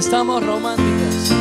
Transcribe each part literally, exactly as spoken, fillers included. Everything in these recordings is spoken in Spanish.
Estamos románticas.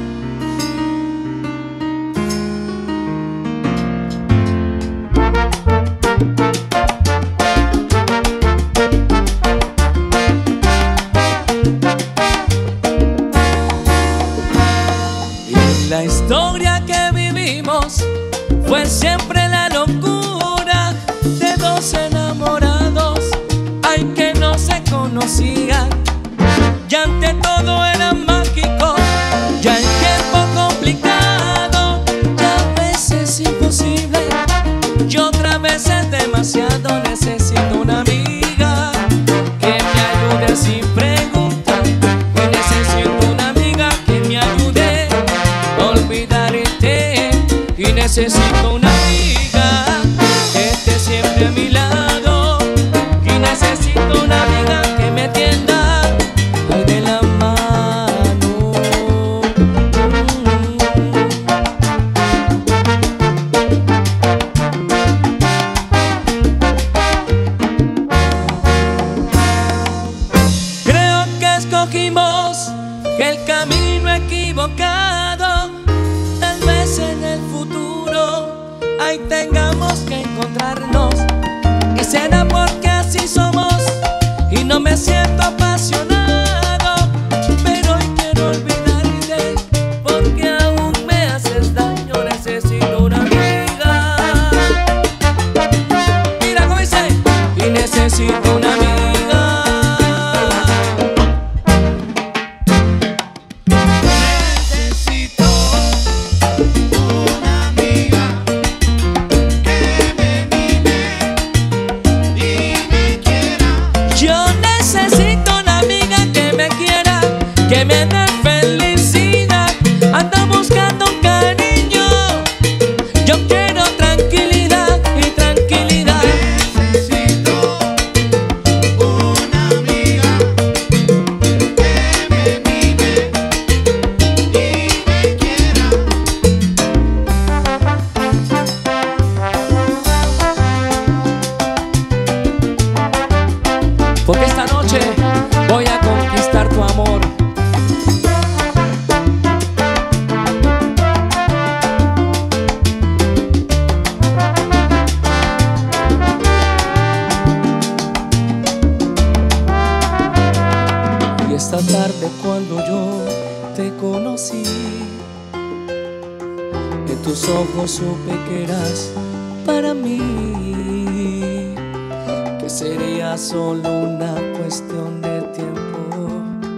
Y la historia que vivimos fue siempre la locura de dos enamorados, ay, que no se conocían. Y ante todo era mágico, ya el tiempo complicado, ya a veces imposible, y otra vez es demasiado. Necesito una amiga que me ayude sin preguntar, y necesito una amiga que me ayude a olvidarte, y necesito una amiga que esté siempre a mi lado, y necesito una amiga que me atienda de la mano. Creo que escogimos el camino equivocado. Tal vez en el futuro ahí tengamos que encontrarnos, y será porque así somos y no me siento apasionado. Necesito una amiga. Necesito una amiga que me mime y me quiera. Yo necesito una amiga que me quiera, que me dé felicidad. Ando buscando un cariño, yo quiero tranquilidad y tranquilidad. Porque esta noche voy a conquistar tu amor. Y esta tarde cuando yo te conocí, de tus ojos supe que eras para mí, que sería solo una cuestión de tiempo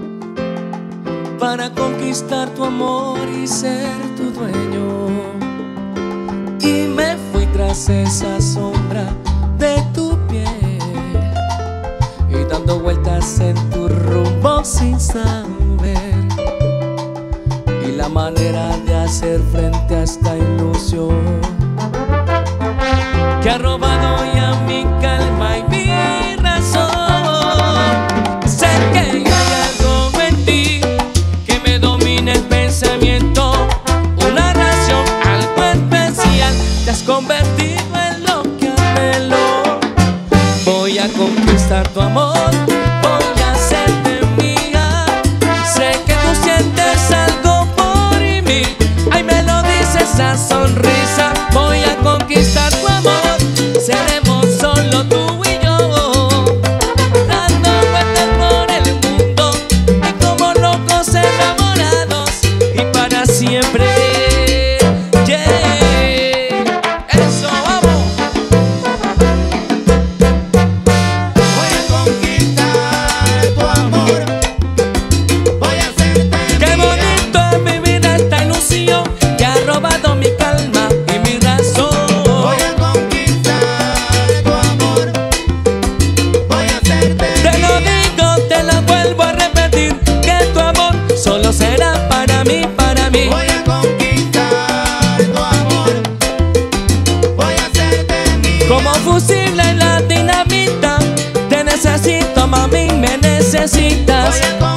para conquistar tu amor y ser tu dueño. Y me fui tras esa sombra de tu piel, y dando vueltas en tu rumbo sin saber, y la manera de hacer frente a esta ilusión que ha robado ya mi calma y mi razón. Sé que hay algo en ti que me domina el pensamiento, una razón, algo especial. Te has convertido en lo que anhelo. Voy a conquistar tu amor, voy a hacerte mía. Sé que tú sientes algo por mí, ay, me lo dice esa sonrisa. Voy a conquistar tu amor. Seremos solo tú y yo, dando vueltas por el mundo, y como locos enamorados, y para siempre. Yeah. Eso, vamos. Voy a conquistar tu amor, voy a hacerte Qué mía. bonito es vivir esta ilusión que ha robado mi calma y mi razón. Voy a conquistar tu amor, voy a hacerte Te lo mía. digo, te lo vuelvo a repetir, que tu amor solo será para mí, para mí. Voy a conquistar tu amor, voy a hacerte mía. Como fusible en la dinamita, te necesito, mami, me necesitas. Voy a